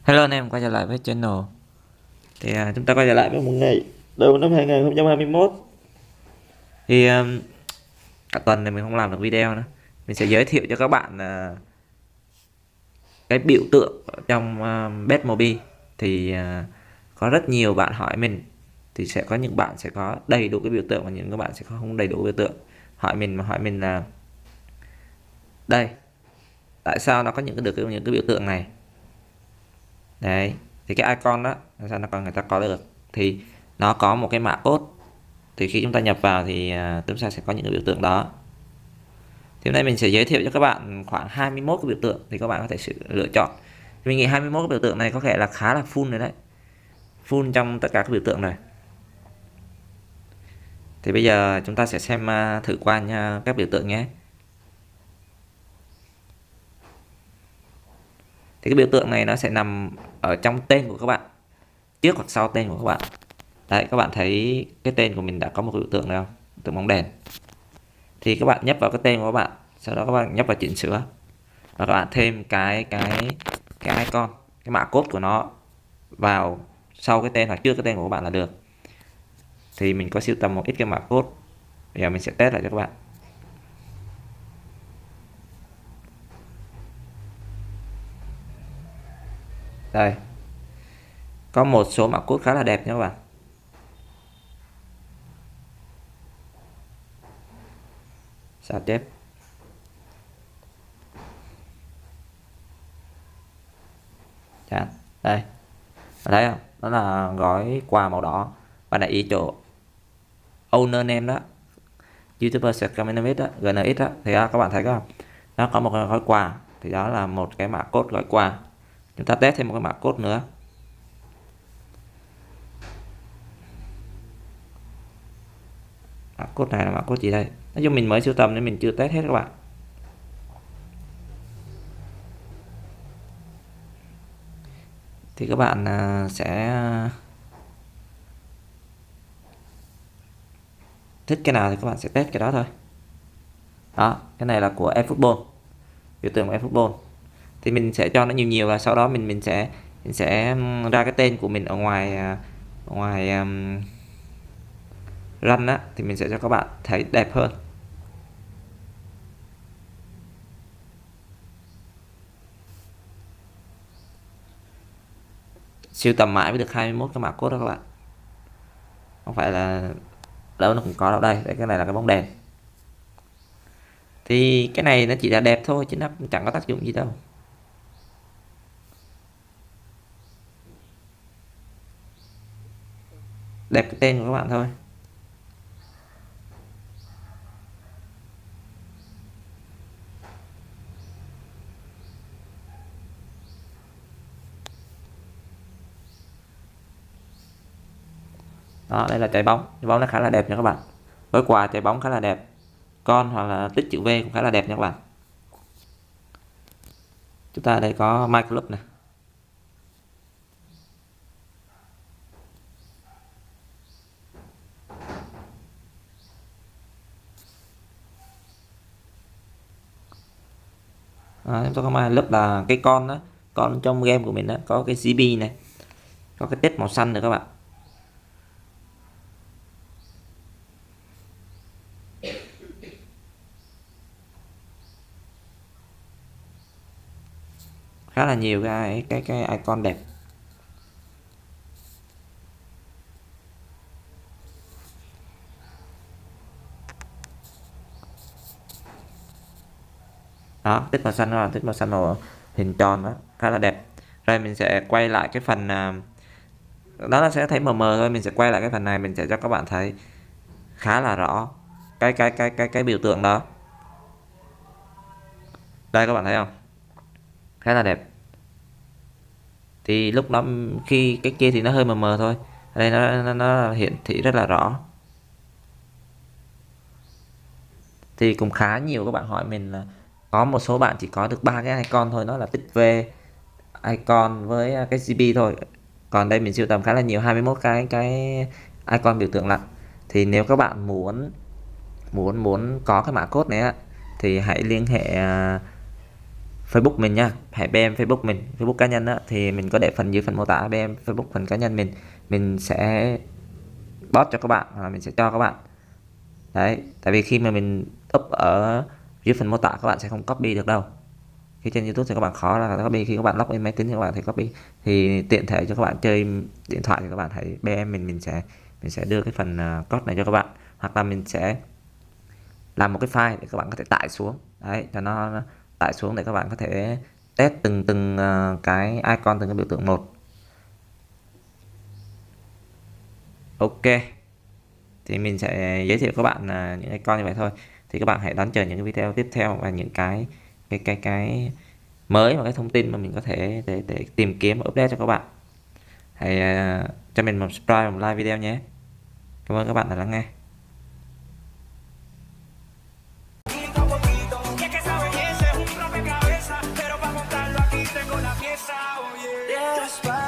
Hello anh em quay trở lại với channel. Chúng ta quay trở lại với một ngày đầu năm 2021. Thì cả tuần này mình không làm được video nữa. Mình sẽ giới thiệu cho các bạn cái biểu tượng ở trong Betmobi. Có rất nhiều bạn hỏi mình, thì sẽ có những bạn sẽ có đầy đủ cái biểu tượng và những các bạn sẽ không đầy đủ biểu tượng. Hỏi mình là đây, tại sao nó có những cái biểu tượng này? Đấy, thì cái icon đó sao nó còn người ta có được, thì nó có một cái mã code, thì khi chúng ta nhập vào thì chúng ta sẽ có những cái biểu tượng đó. Thì hôm nay mình sẽ giới thiệu cho các bạn khoảng 21 cái biểu tượng, thì các bạn có thể lựa chọn. Mình nghĩ 21 cái biểu tượng này có thể là khá là full rồi đấy, full trong tất cả các biểu tượng này. Thì bây giờ chúng ta sẽ xem thử qua các biểu tượng nhé. Thì cái biểu tượng này nó sẽ nằm ở trong tên của các bạn, trước hoặc sau tên của các bạn. Đấy, các bạn thấy cái tên của mình đã có một biểu tượng nào, tượng bóng đèn. Thì các bạn nhấp vào cái tên của các bạn, sau đó các bạn nhấp vào chỉnh sửa và các bạn thêm cái icon, cái mã code của nó vào sau cái tên hoặc trước cái tên của các bạn là được. Thì mình có sưu tầm một ít cái mã code, bây giờ mình sẽ test lại cho các bạn. Đây, có một số mã code khá là đẹp nha các bạn. Sao chép. Chán. Đây, thấy không, đó là gói quà màu đỏ. Bạn để ý chỗ owner name đó, YouTuber Scammers đó, GNX đó, thì đó, các bạn thấy không, nó có một cái gói quà, thì đó là một cái mã code gói quà. Chúng ta test thêm một cái mã code nữa. Mã code này là mã code gì đây? Nói chung mình mới sưu tầm nên mình chưa test hết các bạn. Thì các bạn sẽ thích cái nào thì các bạn sẽ test cái đó thôi. Đó, cái này là của eFootball, biểu tượng của eFootball. Thì mình sẽ cho nó nhiều nhiều và sau đó mình sẽ ra cái tên của mình ở ngoài run á, thì mình sẽ cho các bạn thấy đẹp hơn. Siêu tầm mãi mới được 21 cái mã code đó các bạn, không phải là đâu nó cũng có đâu. Đây, cái này là cái bóng đèn. Thì cái này nó chỉ là đẹp thôi chứ nó chẳng có tác dụng gì đâu. Đẹp cái tên của các bạn thôi. Đó, đây là trái bóng nó khá là đẹp nha các bạn. Gói quà trái bóng khá là đẹp, con hoặc là tích chữ V cũng khá là đẹp nha các bạn. Chúng ta đây có My Club này. Chúng ta có My Club là cái con đó, con trong game của mình đó, có cái GB này, có cái tết màu xanh nữa các bạn. Khá là nhiều cái icon đẹp. Đó, tích màu xanh là tích màu xanh màu hình tròn đó, khá là đẹp. Rồi mình sẽ quay lại cái phần đó, nó sẽ thấy mờ mờ thôi. Mình sẽ quay lại cái phần này, mình sẽ cho các bạn thấy khá là rõ cái biểu tượng đó. Đây các bạn thấy không, khá là đẹp. Thì lúc đó khi cái kia thì nó hơi mờ mờ thôi, đây nó hiển thị rất là rõ. Thì cũng khá nhiều các bạn hỏi mình là có một số bạn chỉ có được 3 cái icon thôi, đó là tích V, icon với cái GB thôi. Còn đây mình sưu tầm khá là nhiều, 21 cái icon biểu tượng lặt. Thì nếu các bạn muốn có cái mã code này á, thì hãy liên hệ Facebook mình nha, hãy BM Facebook mình, Facebook cá nhân á, thì mình có để phần dưới phần mô tả BM Facebook phần cá nhân mình sẽ post cho các bạn, hoặc là mình sẽ cho các bạn. Đấy, tại vì khi mà mình up ở dưới phần mô tả các bạn sẽ không copy được đâu. Khi trên YouTube thì các bạn khó là copy, khi các bạn login máy tính thì các bạn thì copy. Thì tiện thể cho các bạn chơi điện thoại thì các bạn hãy BM mình sẽ đưa cái phần code này cho các bạn, hoặc là mình sẽ làm một cái file để các bạn có thể tải xuống. Đấy, cho nó tải xuống để các bạn có thể test từng cái icon, từng cái biểu tượng một. Ok, thì mình sẽ giới thiệu các bạn những icon như vậy thôi. Thì các bạn hãy đón chờ những cái video tiếp theo và những cái mới và cái thông tin mà mình có thể để tìm kiếm và update cho các bạn. Hãy cho mình một subscribe, một like video nhé. Cảm ơn các bạn đã lắng nghe. That's why